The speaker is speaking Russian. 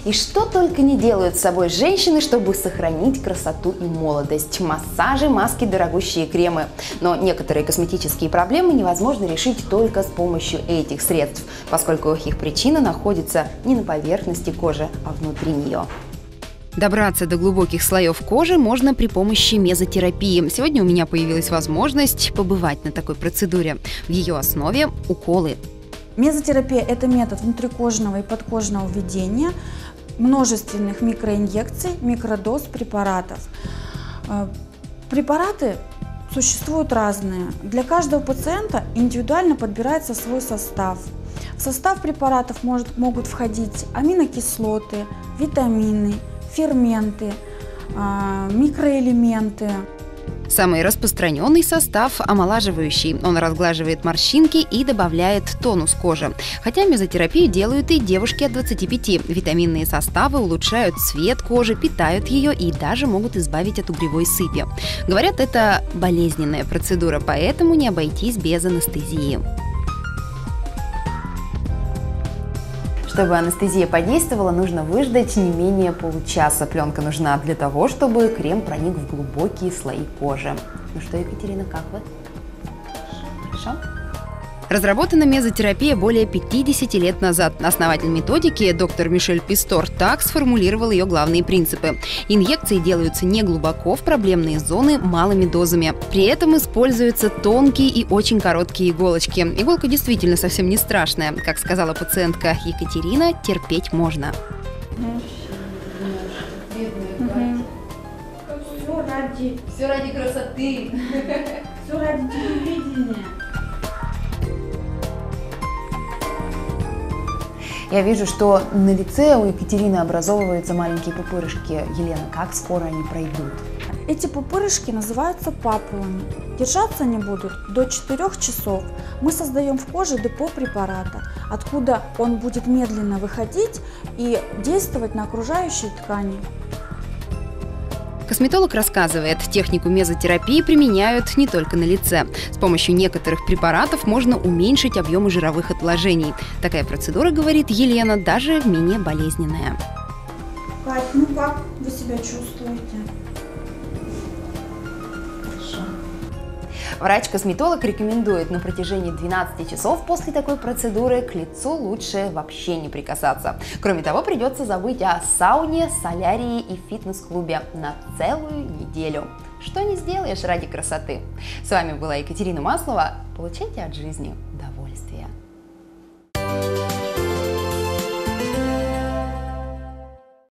И что только не делают с собой женщины, чтобы сохранить красоту и молодость. Массажи, маски, дорогущие кремы. Но некоторые косметические проблемы невозможно решить только с помощью этих средств, поскольку их причина находится не на поверхности кожи, а внутри нее. Добраться до глубоких слоев кожи можно при помощи мезотерапии. Сегодня у меня появилась возможность побывать на такой процедуре. В ее основе – уколы. Мезотерапия – это метод внутрикожного и подкожного введения множественных микроинъекций, микродоз препаратов. Препараты существуют разные. Для каждого пациента индивидуально подбирается свой состав. В состав препаратов могут входить аминокислоты, витамины, ферменты, микроэлементы. Самый распространенный состав – омолаживающий. Он разглаживает морщинки и добавляет тонус кожи. Хотя мезотерапию делают и девушки от 25. Витаминные составы улучшают цвет кожи, питают ее и даже могут избавить от угревой сыпи. Говорят, это болезненная процедура, поэтому не обойтись без анестезии. Чтобы анестезия подействовала, нужно выждать не менее получаса. Пленка нужна для того, чтобы крем проник в глубокие слои кожи. Ну что, Екатерина, как вы? Хорошо? Разработана мезотерапия более 50 лет назад. Основатель методики, доктор Мишель Пистор, так сформулировал ее главные принципы. Инъекции делаются не глубоко в проблемные зоны малыми дозами. При этом используются тонкие и очень короткие иголочки. Иголка действительно совсем не страшная. Как сказала пациентка Екатерина, терпеть можно. Все ради красоты. Все ради телевидения. Я вижу, что на лице у Екатерины образовываются маленькие пупырышки. Елена, как скоро они пройдут? Эти пупырышки называются папулами. Держаться они будут до 4 часов. Мы создаем в коже депо препарата, откуда он будет медленно выходить и действовать на окружающие ткани. Косметолог рассказывает, технику мезотерапии применяют не только на лице. С помощью некоторых препаратов можно уменьшить объемы жировых отложений. Такая процедура, говорит Елена, даже менее болезненная. Кать, ну как вы себя чувствуете? Хорошо. Врач-косметолог рекомендует на протяжении 12 часов после такой процедуры к лицу лучше вообще не прикасаться. Кроме того, придется забыть о сауне, солярии и фитнес-клубе на целую неделю. Что не сделаешь ради красоты. С вами была Екатерина Маслова. Получайте от жизни.